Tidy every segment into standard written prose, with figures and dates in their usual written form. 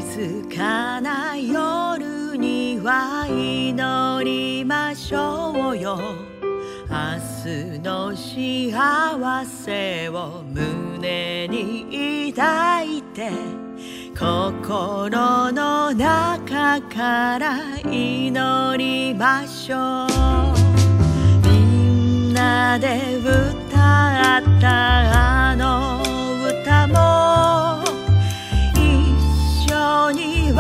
静かな夜には祈りましょうよ。明日の幸せを胸に抱いて、心の中から祈りましょう。みんなで歌ったあの歌も、一緒に笑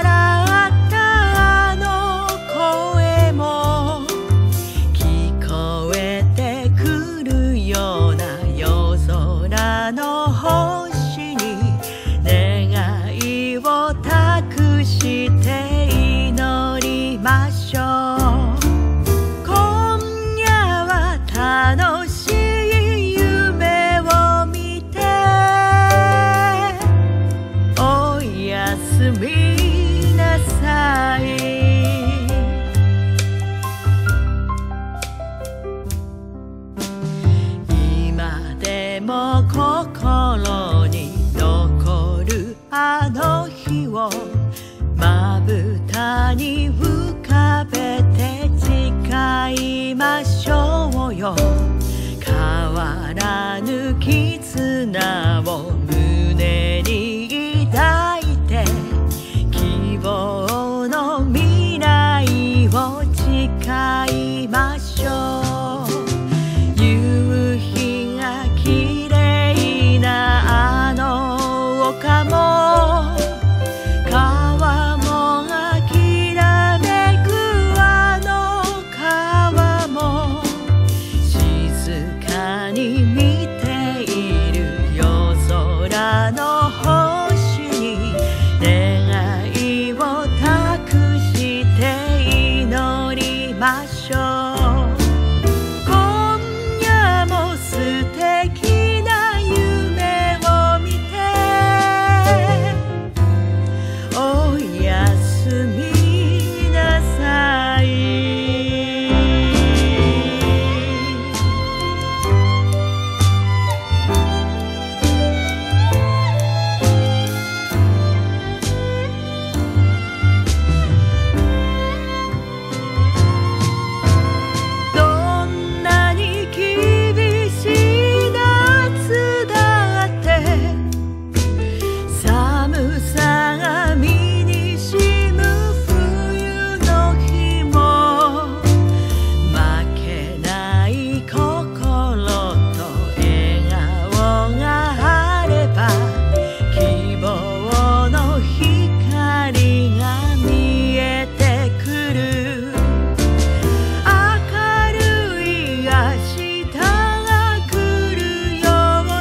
ったあの声も、聞こえてくるような夜空の星に願いを託して祈りましょう。今夜は楽しい夢を見て、おやすみなさい。今でも心に残るあの日をまぶたに浮かべて誓いましょうよ。変わらぬ絆を胸に抱いて、希望の未来を誓いましょう。夕日が綺麗なあの丘も、川もがきらめくあの川も、静かに見ている夜空の星に願いを託して祈りましょう。今夜も素敵な夢を見て、おやすみなさい。どんなに厳しい夏だって、寒さが身に染む冬の日も、負けない心と笑顔があれば、希望の光が見えてくる。明るい明日が来るよう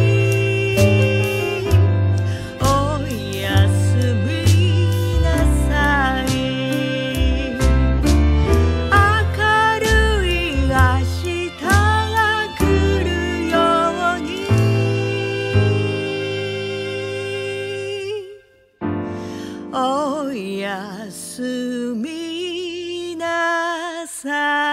に、おやすみなさい。明るい明日が来るように、おやすみなさい。